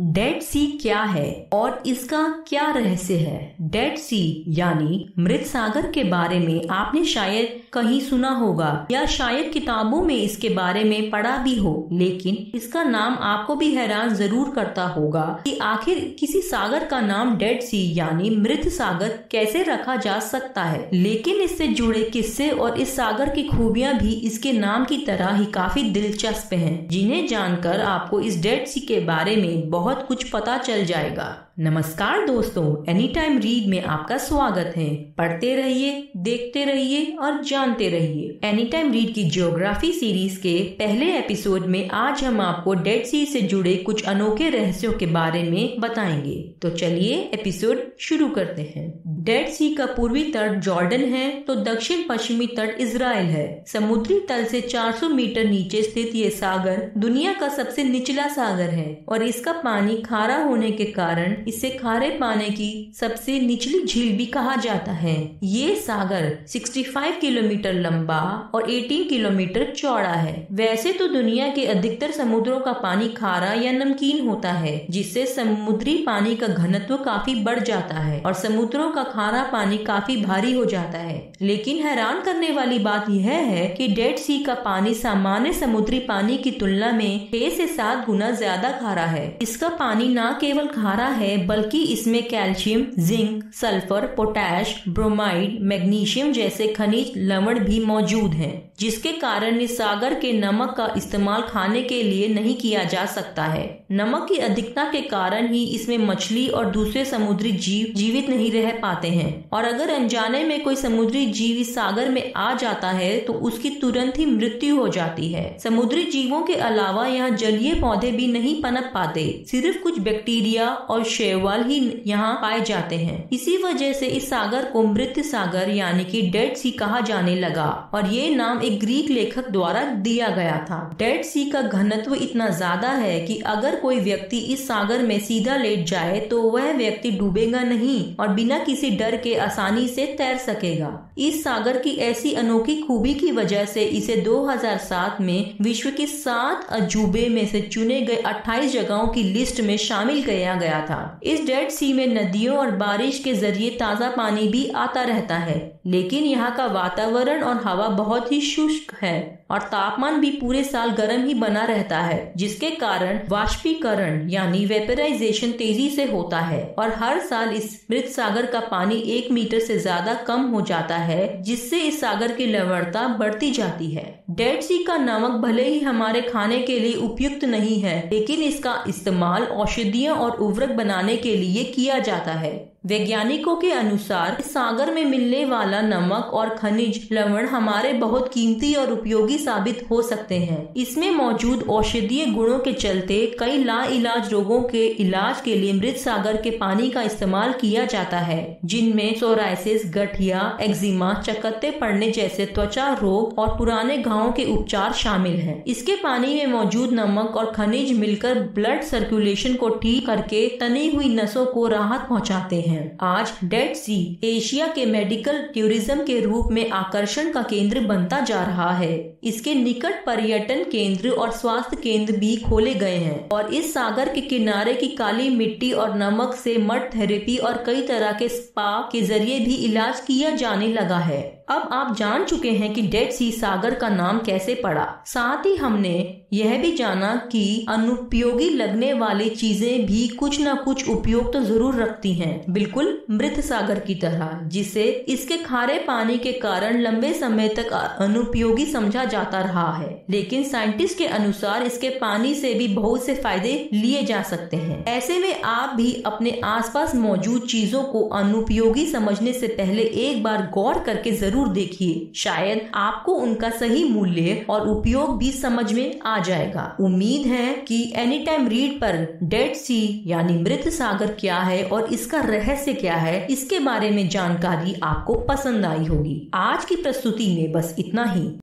Dead सी क्या है और इसका क्या रहस्य है? डेड सी यानी मृत सागर के बारे में आपने शायद कहीं सुना होगा या शायद किताबों में इसके बारे में पढ़ा भी हो, लेकिन इसका नाम आपको भी हैरान जरूर करता होगा कि आखिर किसी सागर का नाम डेड सी यानी मृत सागर कैसे रखा जा सकता है। लेकिन इससे जुड़े किस्से और इस सागर की खूबियां भी इसके नाम की तरह ही काफी दिलचस्प हैं, जिन्हें जानकर आपको इस डेड सी के बारे में बहुत कुछ पता चल जाएगा। नमस्कार दोस्तों, एनी टाइम रीड में आपका स्वागत है। पढ़ते रहिए, देखते रहिए और जानते रहिए। एनी टाइम रीड की ज्योग्राफी सीरीज के पहले एपिसोड में आज हम आपको डेड सी से जुड़े कुछ अनोखे रहस्यों के बारे में बताएंगे। तो चलिए एपिसोड शुरू करते हैं। डेड सी का पूर्वी तट जॉर्डन है तो दक्षिण पश्चिमी तट इजराइल है। समुद्री तल से 400 मीटर नीचे स्थित ये सागर दुनिया का सबसे निचला सागर है और इसका पानी खारा होने के कारण इसे खारे पानी की सबसे निचली झील भी कहा जाता है। ये सागर 65 किलोमीटर लंबा और 18 किलोमीटर चौड़ा है। वैसे तो दुनिया के अधिकतर समुद्रों का पानी खारा या नमकीन होता है, जिससे समुद्री पानी का घनत्व काफी बढ़ जाता है और समुद्रों का खारा पानी काफी भारी हो जाता है। लेकिन हैरान करने वाली बात यह है कि डेड सी का पानी सामान्य समुद्री पानी की तुलना में 6 से 7 गुना ज्यादा खारा है। इसका पानी न केवल खारा है बल्कि इसमें calcium, zinc, sulphur, potash, bromide, magnesium जैसे खनिज लवण भी मौजूद हैं, जिसके कारण इस सागर के नमक का इस्तेमाल खाने के लिए नहीं किया जा सकता है। नमक की अधिकता के कारण ही इसमें मछली और दूसरे समुद्री जीव जीवित नहीं रह पाते हैं और अगर अनजाने में कोई समुद्री जीव इस सागर में आ जाता है तो उसकी तुरंत ही मृत्यु हो जाती है। समुद्री जीवों के अलावा यहाँ जलीय पौधे भी नहीं पनप पाते, सिर्फ कुछ बैक्टीरिया और शैवाल ही यहाँ पाए जाते हैं। इसी वजह से इस सागर को मृत सागर यानी कि डेड सी कहा जाने लगा और ये नाम एक ग्रीक लेखक द्वारा दिया गया था। डेड सी का घनत्व इतना ज्यादा है कि अगर कोई व्यक्ति इस सागर में सीधा लेट जाए तो वह व्यक्ति डूबेगा नहीं और बिना किसी डर के आसानी से तैर सकेगा। इस सागर की ऐसी अनोखी खूबी की वजह से इसे 2007 में विश्व के 7 अजूबे में से चुने गए 28 जगहों की लिस्ट में शामिल किया गया था। इस डेड सी में नदियों और बारिश के जरिए ताज़ा पानी भी आता रहता है, लेकिन यहाँ का वातावरण और हवा बहुत ही शुष्क है और तापमान भी पूरे साल गर्म ही बना रहता है, जिसके कारण वाष्पीकरण यानी वेपराइजेशन तेजी से होता है और हर साल इस मृत सागर का पानी 1 मीटर से ज्यादा कम हो जाता है, जिससे इस सागर की लवणता बढ़ती जाती है। डेड सी का नमक भले ही हमारे खाने के लिए उपयुक्त नहीं है, लेकिन इसका इस्तेमाल औषधियाँ और उर्वरक बनाने के लिए किया जाता है। वैज्ञानिकों के अनुसार इस सागर में मिलने वाला नमक और खनिज लवण हमारे बहुत कीमती और उपयोगी साबित हो सकते हैं। इसमें मौजूद औषधीय गुणों के चलते कई लाइलाज रोगों के इलाज के लिए मृत सागर के पानी का इस्तेमाल किया जाता है, जिनमें सोराइसिस, गठिया, एक्जिमा, चकत्ते पड़ने जैसे त्वचा रोग और पुराने घावों के उपचार शामिल हैं। इसके पानी में मौजूद नमक और खनिज मिलकर ब्लड सर्कुलेशन को ठीक करके तनी हुई नसों को राहत पहुँचाते हैं। आज डेड सी एशिया के मेडिकल टूरिज्म के रूप में आकर्षण का केंद्र बनता जा रहा है। इसके निकट पर्यटन केंद्र और स्वास्थ्य केंद्र भी खोले गए हैं और इस सागर के किनारे की काली मिट्टी और नमक से मड थेरेपी और कई तरह के स्पा के जरिए भी इलाज किया जाने लगा है। अब आप जान चुके हैं कि डेड सी सागर का नाम कैसे पड़ा। साथ ही हमने यह भी जाना कि अनुपयोगी लगने वाली चीजें भी कुछ न कुछ उपयोग तो जरूर रखती हैं, बिल्कुल मृत सागर की तरह, जिसे इसके खारे पानी के कारण लंबे समय तक अनुपयोगी समझा जाता रहा है। लेकिन साइंटिस्ट के अनुसार इसके पानी से भी बहुत से फायदे लिए जा सकते हैं। ऐसे में आप भी अपने आसपास मौजूद चीजों को अनुपयोगी समझने से पहले एक बार गौर करके जरूर देखिए, शायद आपको उनका सही मूल्य और उपयोग भी समझ में आ जाएगा। उम्मीद है कि एनी टाइम रीड पर डेड सी यानी मृत सागर क्या है और इसका रहस्य क्या है, इसके बारे में जानकारी आपको पसंद आई होगी। आज की प्रस्तुति में बस इतना ही।